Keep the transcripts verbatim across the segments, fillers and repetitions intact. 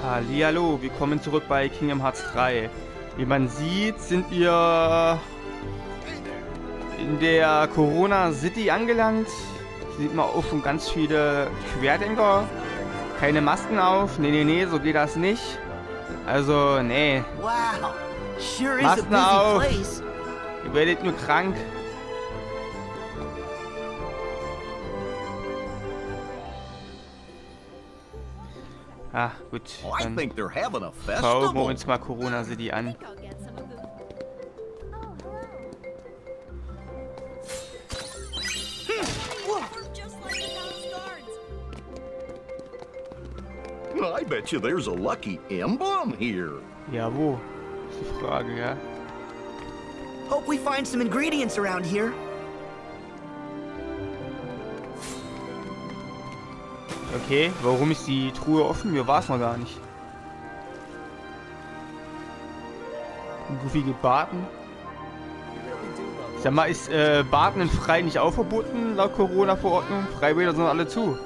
Hallihallo, willkommen zurück bei Kingdom Hearts drei. Wie man sieht, sind wir in der Corona City angelangt. Hier sieht man auch schon ganz viele Querdenker. Keine Masken auf. Nee, nee, nee, so geht das nicht. Also, nee. Wow. Sure Masken auf. Ihr werdet nur krank. Ah, gut. Dann schauen wir uns mal Corona City an. I bet you there's a lucky emblem here. Ja, wo? Ist die Frage, ja. Hope we find some ingredients around here. Okay, warum ist die Truhe offen? Mir war es noch gar nicht. Goofy geht baden. Sag mal, ist äh, Baden in Frei nicht auch verboten laut Corona-Verordnung? Freibäder sind alle zu.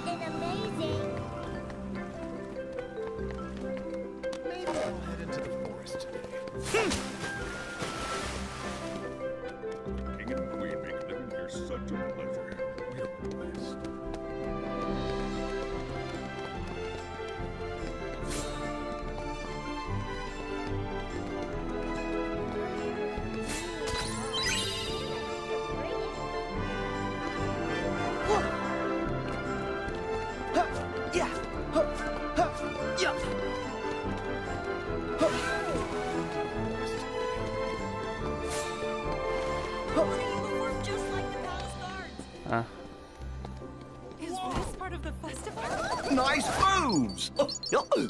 Ah. Is this part of the festival? Nice moves. Oh, oh.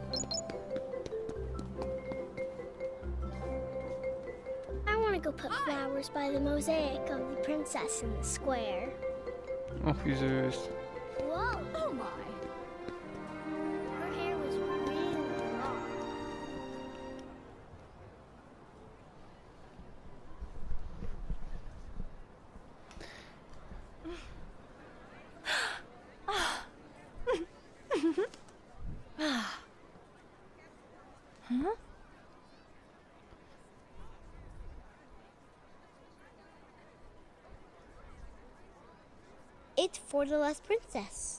I want to go put flowers by the mosaic of the princess in the square. Ach, wie süß. Whoa! Oh my! Her hair was really long. Huh? It's for the last princess.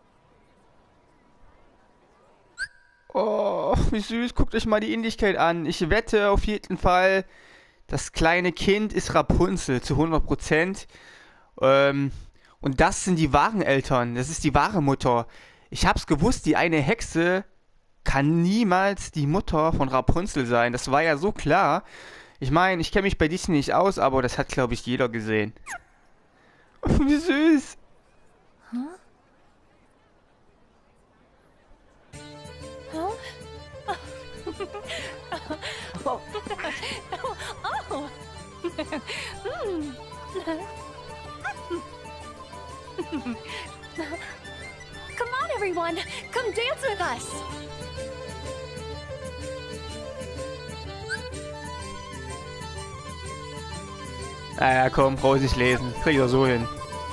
Oh, wie süß. Guckt euch mal die Ähnlichkeit an. Ich wette auf jeden Fall, das kleine Kind ist Rapunzel zu hundert Prozent. Ähm, und das sind die wahren Eltern. Das ist die wahre Mutter. Ich hab's gewusst, die eine Hexe kann niemals die Mutter von Rapunzel sein. Das war ja so klar. Ich meine, ich kenne mich bei Disney nicht aus, aber das hat, glaube ich, jeder gesehen. Oh, wie süß. Huh? Huh? Oh. Oh. Mm. Come on, everyone. Come dance with us. Naja, komm, brauche ich lesen. Krieg ich doch so hin.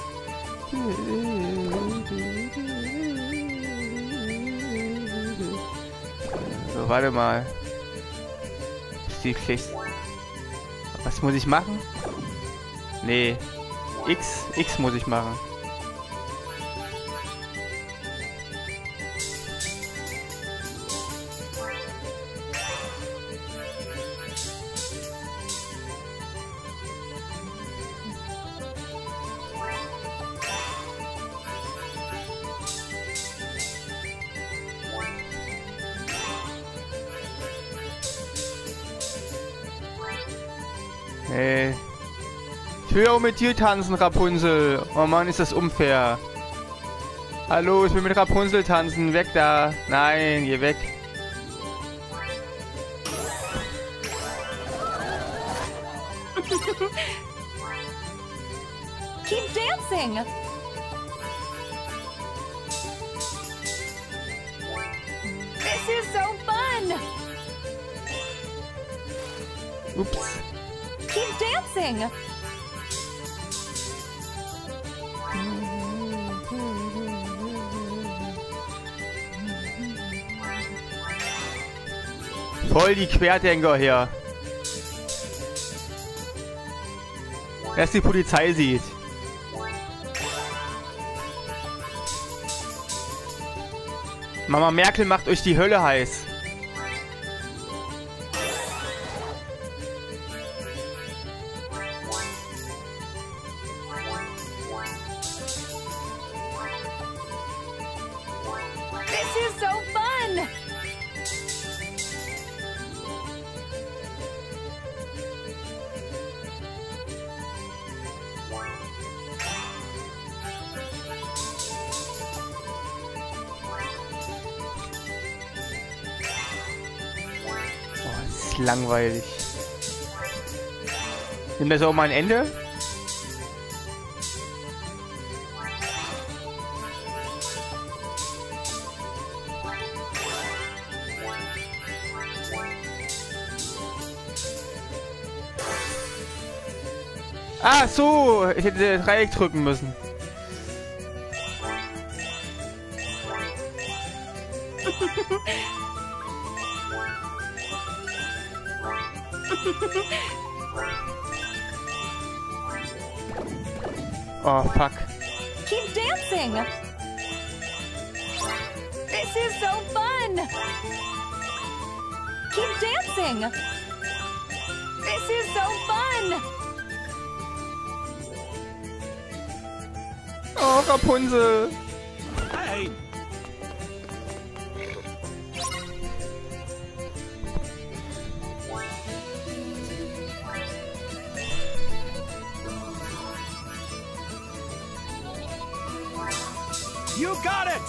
So, warte mal. Die Pflicht. Was muss ich machen? Nee. X. X muss ich machen. Nee. Ich will auch mit dir tanzen, Rapunzel. Oh Mann, ist das unfair. Hallo, ich will mit Rapunzel tanzen. Weg da. Nein, geh weg. Keep dancing. This is so fun. Ups. Keep dancing. Voll die Querdenker hier. Erst die Polizei sieht. Mama Merkel macht euch die Hölle heiß. This is so fun! Langweilig. Nimmt das auch mal ein Ende? Ah, so! Ich hätte Dreieck drücken müssen. Oh, fuck. Keep dancing! This is so fun! Keep dancing! This is so fun! Oh, Rapunzel. Hey! You got it!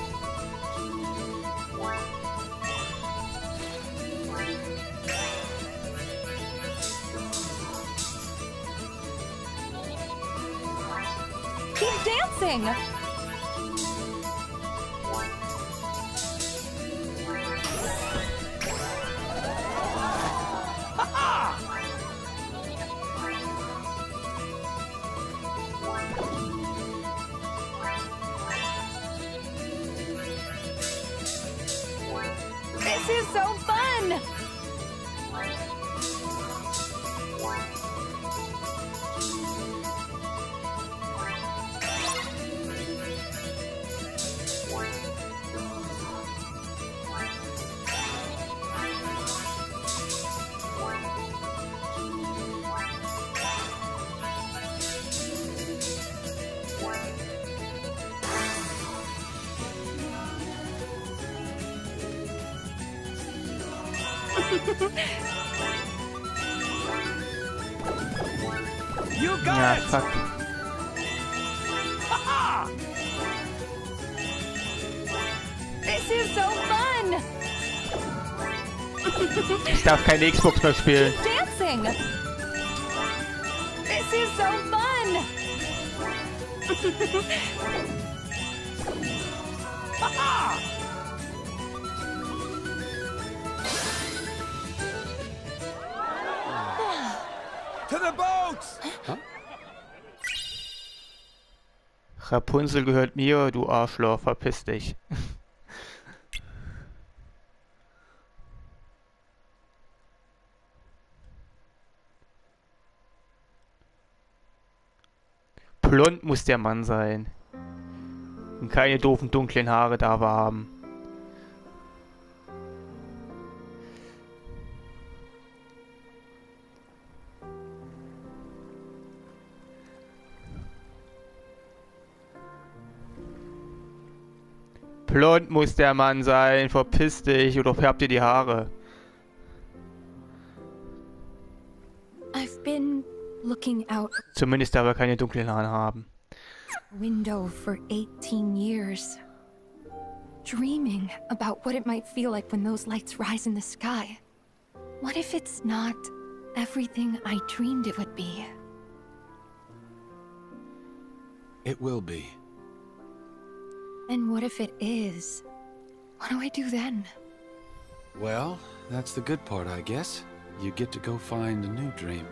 Keep dancing! This is so fun! You got Ja, it! fuck. This is so fun! Ich darf keine Xbox mehr spielen. Keep dancing! This is so fun! To the boats! Rapunzel gehört mir, du Arschloch, verpiss dich. Blond muss der Mann sein. Und keine doofen dunklen Haare da haben. Blond muss der Mann sein, verpiss dich oder färb dir die Haare. I've been looking out Zumindest darf er keine dunklen Haare haben. a window for eighteen years, dreaming about what it might feel like when those lights rise in the sky. What if it's not everything I dreamed it would be? It will be. And what if it is? What do I do then? Well, that's the good part, I guess. You get to go find a new dream.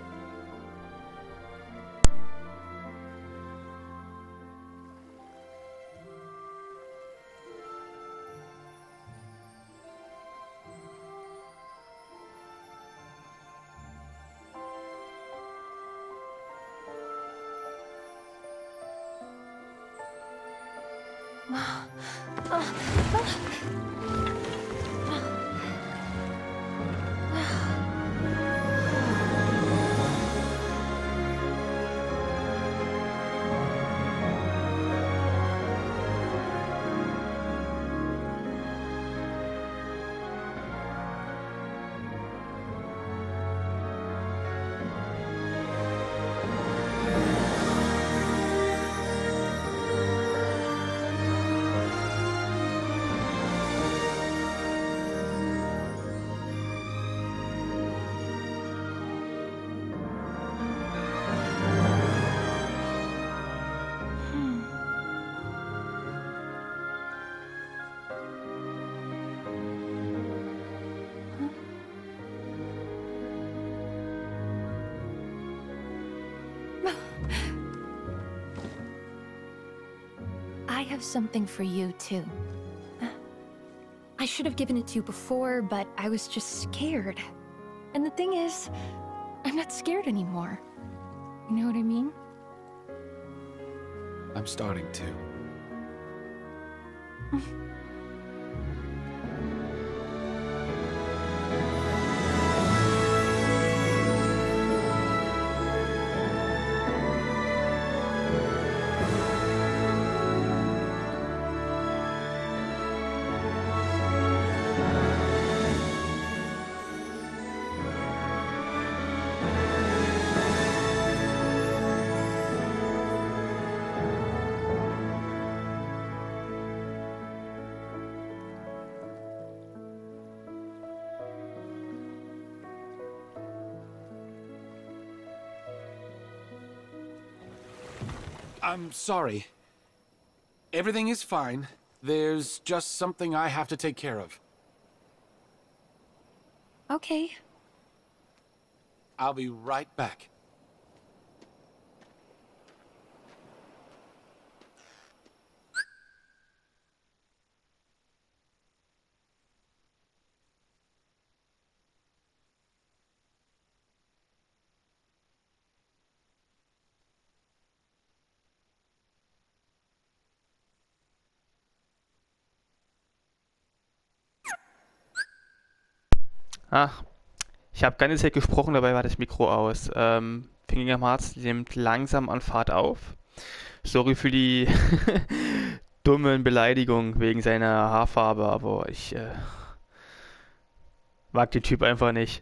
I have something for you, too. I should have given it to you before, but I was just scared. And the thing is, I'm not scared anymore. You know what I mean? I'm starting to. I'm sorry. Everything is fine. There's just something I have to take care of. Okay. I'll be right back. Ach, ich habe ganze Zeit gesprochen, dabei war das Mikro aus. Ähm, Fingergram Hearts nimmt langsam an Fahrt auf. Sorry für die dummen Beleidigungen wegen seiner Haarfarbe, aber ich äh, mag den Typ einfach nicht.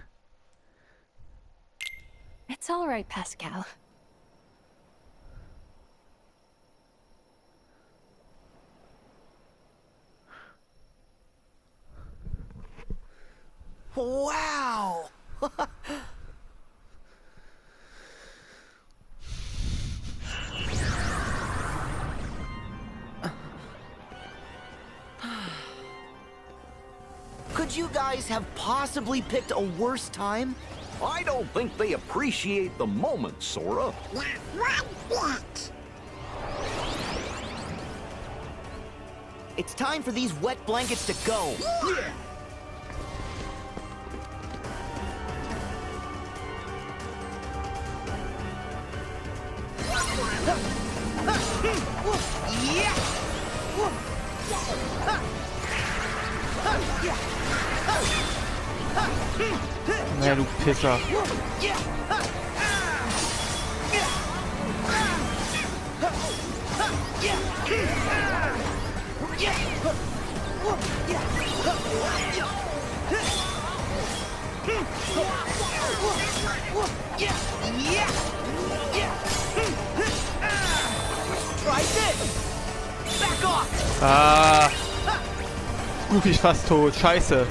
It's all right, Pascal. Wow! Could you guys have possibly picked a worse time? I don't think they appreciate the moment, Sora. Not one bit. It's time for these wet blankets to go. Na du Pisser. Ah. Goofy ist fast tot. Scheiße.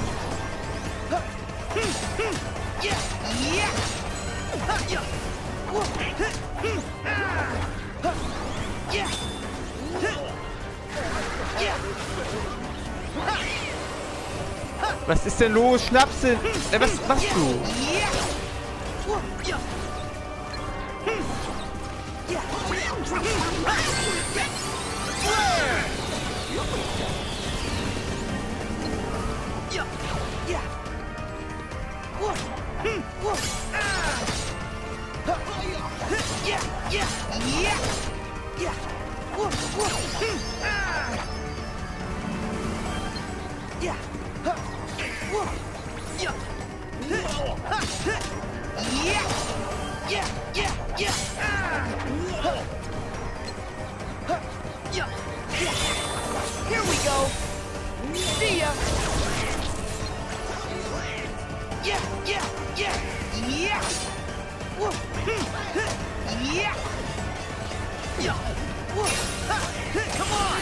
Was ist denn los? Schnapsen! Äh, was machst du? Here we go. See ya. Yeah, yeah, yeah, yeah. Whoa. Yeah. Yeah. Whoa. Come on.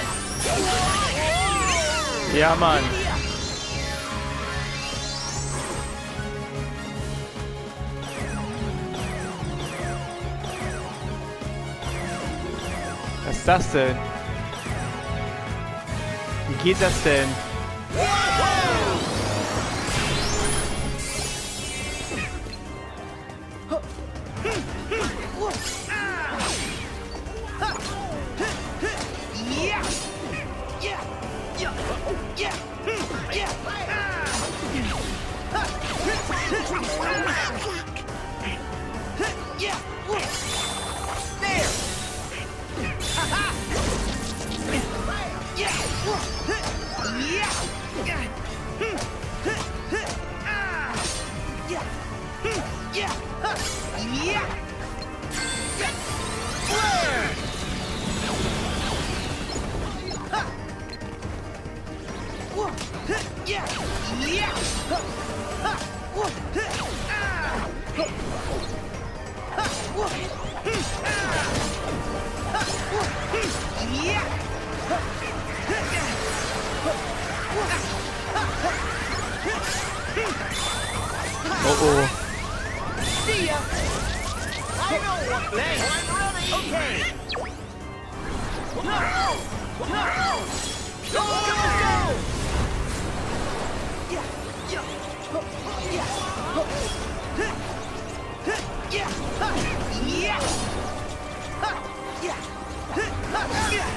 Ja, Mann. Was ist das denn? Wie geht das denn? Oh oh. See ya. I know what to do. Okay. Go, go, go, go! Yeah, yeah, yeah, yeah, yeah, yeah, yeah.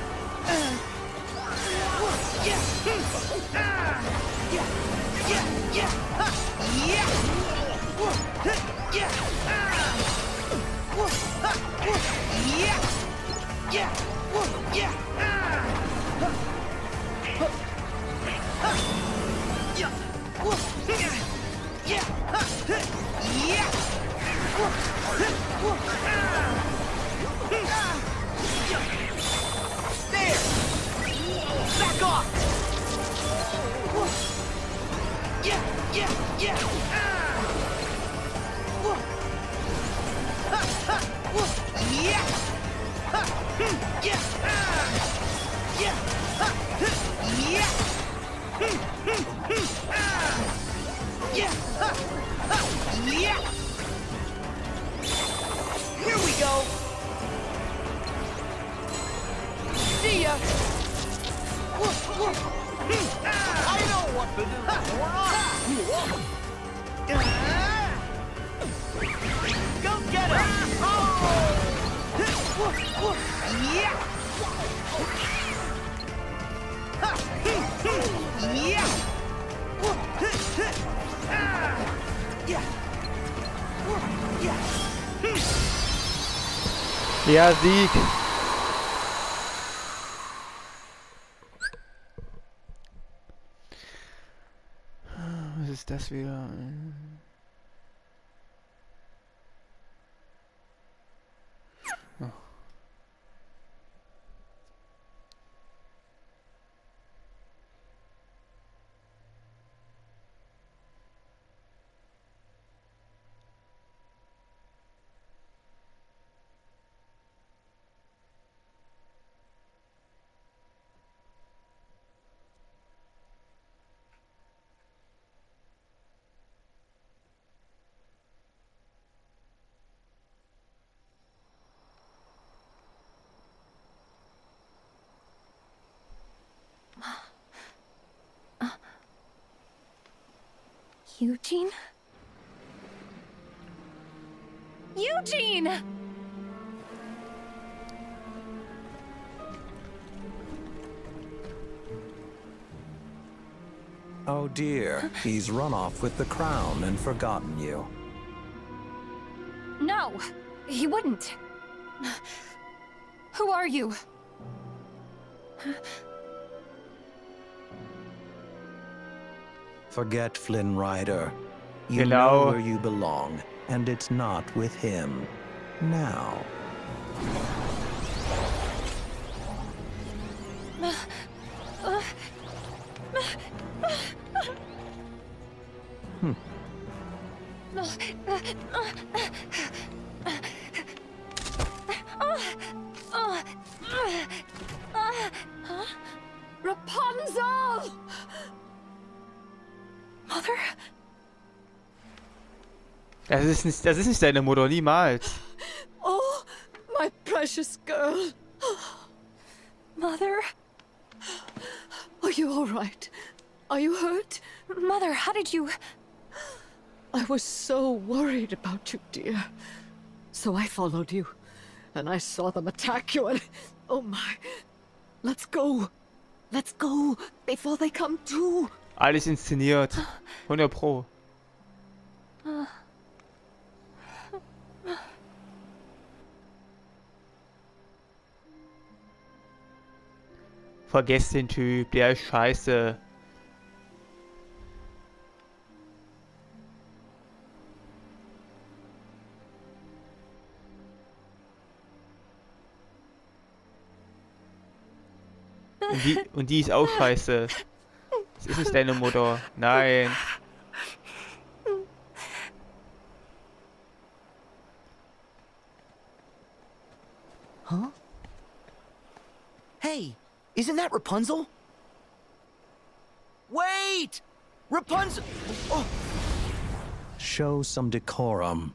There! Back off! Yeah, yeah, yeah! Yeah! Yeah! Yeah! Yeah! Yeah! Here we go! See ya! I know what to do! Go get it! Oh! Yeah! Yeah! Yeah! Ja, Sieg. Was ist das wieder? Oh. Eugene? Eugene! Oh dear, he's run off with the crown and forgotten you. No, he wouldn't. Who are you? Forget Flynn Rider. You Genau. know where you belong, and it's not with him. Now. Hmm. Rapunzel! Mother? Das ist nicht, das ist nicht deine Mutter, niemals. Oh, my precious girl. Mother? Are you all right? Are you hurt? Mother, how did you... I was so worried about you, dear. So I followed you, and I saw them attack you, and... Oh my... Let's go. Let's go, before they come to. Alles inszeniert. hundert Pro. Vergesst den Typ, der ist scheiße. Und die, und die ist auch scheiße. Das ist nicht deine Mutter. Nein. Huh? Hey, isn't that Rapunzel? Wait! Rapunzel! Oh, Show some decorum.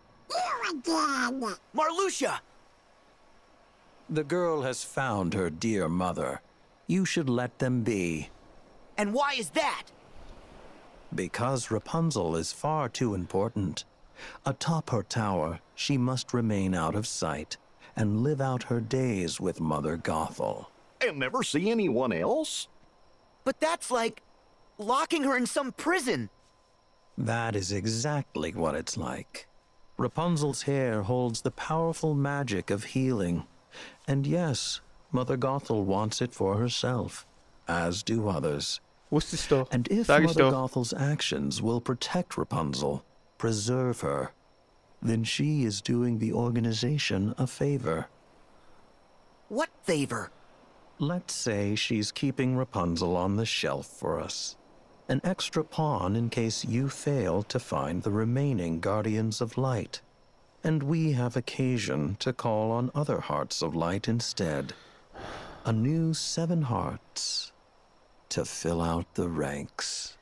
Marluxia! The girl has found her dear mother. You should let them be. And why is that? Because Rapunzel is far too important. Atop her tower, she must remain out of sight and live out her days with Mother Gothel. And never see anyone else? But that's like locking her in some prison. That is exactly what it's like. Rapunzel's hair holds the powerful magic of healing. And yes, Mother Gothel wants it for herself, as do others. Wusste ich doch. And if Sag ich Mother doch. Gothel's actions will protect Rapunzel, preserve her, then she is doing the organization a favor. What favor? Let's say she's keeping Rapunzel on the shelf for us. An extra pawn in case you fail to find the remaining Guardians of Light. And we have occasion to call on other Hearts of Light instead. A new seven hearts to fill out the ranks.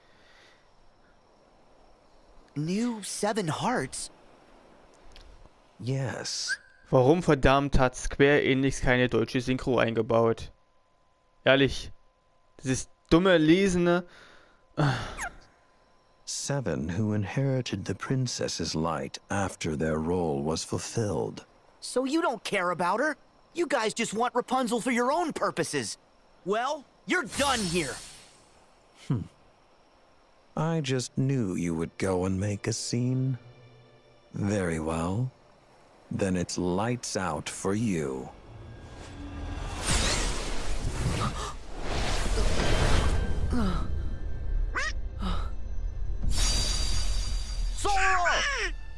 New Seven Hearts? Yes. Warum verdammt hat Square Enix keine deutsche Synchro eingebaut? Ehrlich. Dieses dumme Lesene. Seven who inherited the princess's light after their role was fulfilled. So you don't care about her? You guys just want Rapunzel for your own purposes. Well, you're done here. Hmm. I just knew you would go and make a scene. Very well. Then it's lights out for you. Sora!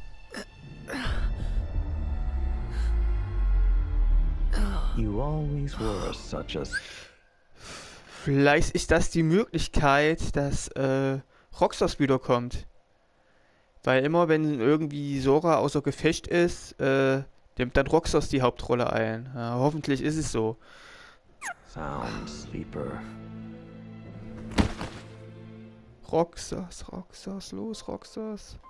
You always were such a... Vielleicht ist das die Möglichkeit, dass äh, Roxas wiederkommt. Weil immer, wenn irgendwie Sora außer Gefecht ist, äh, nimmt dann Roxas die Hauptrolle ein. Ja, hoffentlich ist es so. Sound sleeper. Roxas, Roxas, los, Roxas.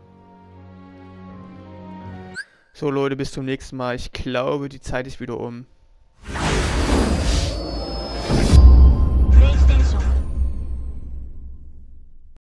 So Leute, bis zum nächsten Mal. Ich glaube, die Zeit ist wieder um.